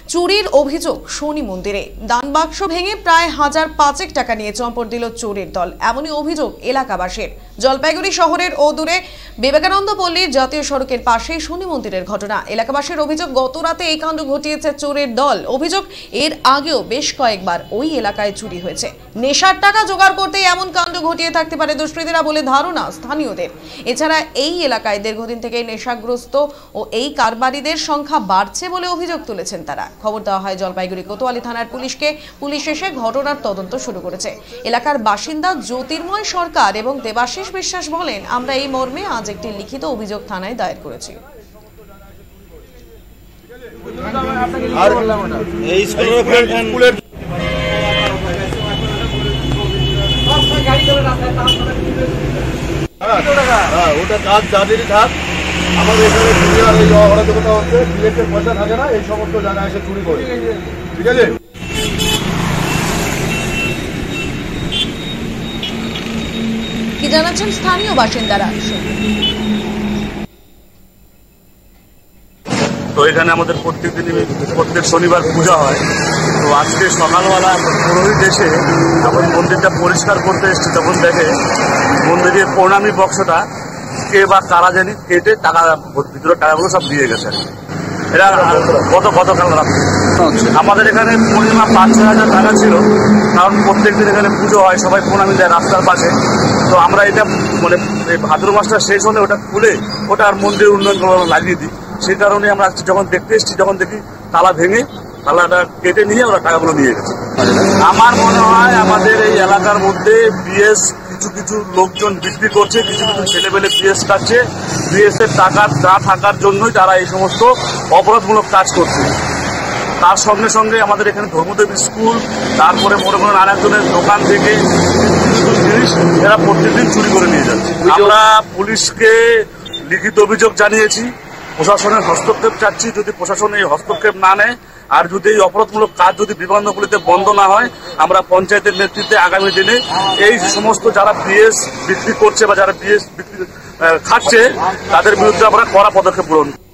চুরির অভিযোগ শনি মন্দিরে দান বাক্স ভেঙে প্রায় 1005 টাকা নিয়ে চম্পট দিল চোরের দল। এমনই অভিযোগ এলাকাবাসীর। জলপাইগুড়ি শহরের অদূরে বিবেকানন্দ পল্লীর জাতীয় সড়কের পাশে শনি মন্দিরের ঘটনা। এলাকাবাসীর অভিযোগ, গত রাতে এই কাণ্ড ঘটিয়েছে চোরের দল। অভিযোগ, এর আগেও বেশ কয়েকবার ওই এলাকায় চুরি হয়েছে। নেশার টাকা জোগাড় করতে এমন কাণ্ড ঘটিয়ে থাকতে পারে দুষ্কৃতীরা বলে ধারণা স্থানীয়দের। এছাড়া এই এলাকায় দীর্ঘদিন থেকে নেশাগ্রস্ত ও এই কারবারিদের সংখ্যা বাড়ছে বলে অভিযোগ তুলেছেন তারা। খবর দেওয়া হয় জলপাইগুড়ি কোতোয়ালি থানার পুলিশকে। পুলিশ এসে ঘটনার তদন্ত শুরু করেছে। এলাকার বাসিন্দা জ্যোতির্ময় সরকার এবং দেবাশিস বিশ্বাস বলেন, আমরা এই মর্মে আজ একটি লিখিত অভিযোগ থানায় দায়ের করেছি। ওটা কাজ যাদেরই থাক, আমাদের এখানে দুনিয়ার এই অরাজকতা হচ্ছে, বিলেটের পয়সা থাকে না, এই সমস্ত জায়গায় এসে চুরি করে। ঠিক আছে, কি জানাচ্ছেন স্থানীয় বাসিন্দারা? তো এখানে আমাদের প্রত্যেক শনিবার পূজা হয়। তো আজকে সকালবেলা পুরোহিত এসে যখন মন্দিরটা পরিষ্কার করতে এসছে, তখন দেখে মন্দিরের প্রণামী বক্সটা কে বা কারা জানি কেটে টাকা ভিতরে টাকাগুলো সব দিয়ে গেছে। এরা গতকাল রাত্রে আমাদের এখানে পরিমাণ 5-6 হাজার টাকা ছিল, কারণ প্রত্যেকদিন এখানে পুজো হয়, সবাই প্রণামী দেয় রাস্তার পাশে। তো আমরা এটা মানে ভাদ্র মাসটা শেষ হলে ওটা খুলে ওটা আর মন্দির উন্নয়ন লাগিয়ে দিই। সেই কারণে আমরা যখন দেখতে এসেছি, যখন দেখি তালা ভেঙে তালাটা কেটে নিয়ে ওরা টাকাগুলো নিয়ে গেছে। আমার মনে হয় আমাদের এই এলাকার মধ্যে বিএস কিছু লোকজন বিক্রি করছে, কিছু ছেলেমেলে বিএস কাটছে। বিএস এর টাকা না থাকার জন্যই তারা এই সমস্ত অপরাধমূলক কাজ করছে। তার সঙ্গে সঙ্গে আমাদের এখানে ধর্মদেব স্কুল, তারপরে মনে করেন আর একজনের দোকান থেকে কিছু জিনিস এরা প্রত্যেকদিন চুরি করে নিয়ে যাচ্ছে। আমরা পুলিশকে লিখিত অভিযোগ জানিয়েছি, প্রশাসনের হস্তক্ষেপ চাচ্ছি। যদি প্রশাসন এই হস্তক্ষেপ না নেয় আর যদি এই অপরাধমূলক কাজ যদি বিবেকানন্দপল্লীতে বন্ধ না হয়, আমরা পঞ্চায়েতের নেতৃত্বে আগামী দিনে এই সমস্ত যারা বিএস বিক্রি করছে বা যারা বিএস বিক্রি খাচ্ছে তাদের বিরুদ্ধে আমরা কড়া পদক্ষেপ গ্রহণ